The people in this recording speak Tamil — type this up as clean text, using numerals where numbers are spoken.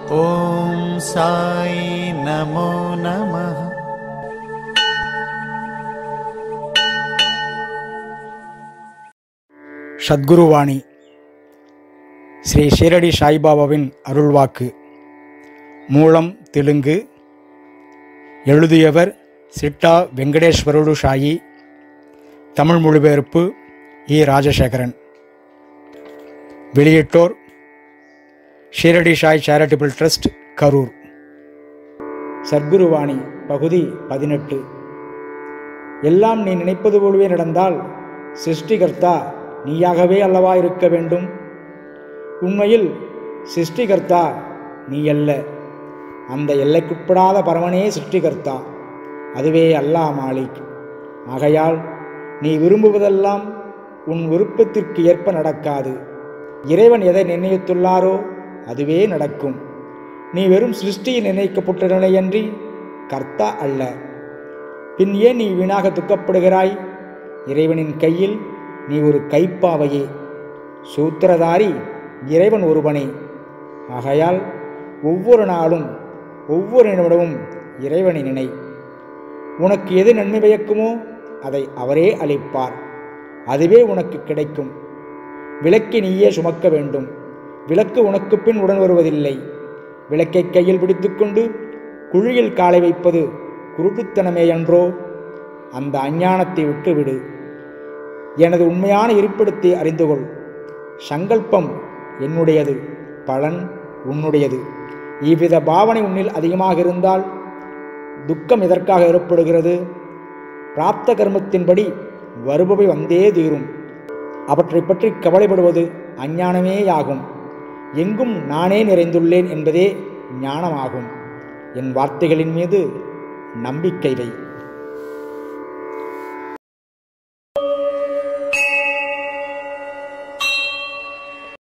ஓம் சாய் நமோ நமः. சத்குருவாணி ஸ்ரீ ஷீரடி சாய்பாபாவின் அருள்வாக்கு. மூலம் தெலுங்கு. எழுதியவர் சிட்டா வெங்கடேஸ்வரடு சாயி. தமிழ் மொழிபெயர்ப்பு இ. ராஜசேகரன். வெளியிட்டோர் ஷீரடி சாய் சேரிட்டபிள் ட்ரஸ்ட், கரூர். சத்குருவாணி பகுதி 18. எல்லாம் நீ நினைப்பது போலவே நடந்தால் சிருஷ்டிகர்த்தா நீயாகவே அல்லவா இருக்க வேண்டும்? உண்மையில் சிருஷ்டிகர்த்தா நீ அல்ல, அந்த எல்லைக்குட்படாத பரமனே சிருஷ்டிகர்த்தா, அதுவே அல்லாஹ் மாலிக். ஆகையால் நீ விரும்புவதெல்லாம் உன் விருப்பத்திற்கு ஏற்ப நடக்காது. இறைவன் எதை நிர்ணயித்துள்ளாரோ அதுவே நடக்கும். நீ வெறும் சிருஷ்டியில் நிர்ணயிக்கப்பட்ட நிலையன்றி கர்த்தா அல்ல. பின் ஏன் நீ வீணாக துக்கப்படுகிறாய்? இறைவனின் கையில் நீ ஒரு கைப்பாவையே. சூத்திரதாரி இறைவன் ஒருவனே. ஆகையால் ஒவ்வொரு நாளும் ஒவ்வொரு நிமிடமும் இறைவனை நினை. உனக்கு எது நன்மை பயக்குமோ அதை அவரே அளிப்பார். அதுவே உனக்கு கிடைக்கும். விளக்கை நீயே சுமக்க வேண்டும். விளக்கு உனக்கு பின் உடன் வருவதில்லை. விளக்கை கையில் பிடித்துக்கொண்டு குழியில் காலை வைப்பது குருட்டுத்தனமே அன்றோ? அந்த அஞ்ஞானத்தை விட்டுவிடு. எனது உண்மையான இருப்பிடத்தை அறிந்து கொள். சங்கல்பம் என்னுடையது, பலன் உன்னுடையது. இவ்வித பாவனை உன்னில் அதிகமாக இருந்தால் துக்கம் எதற்காக ஏற்படுகிறது? பிராப்த கர்மத்தின்படி வருபவை வந்தே தீரும். அவற்றை பற்றி கவலைப்படுவது அஞ்ஞானமேயாகும். எங்கும் நானே நிறைந்துள்ளேன் என்பதே ஞானமாகும். என் வார்த்தைகளின் மீது நம்பிக்கை வை.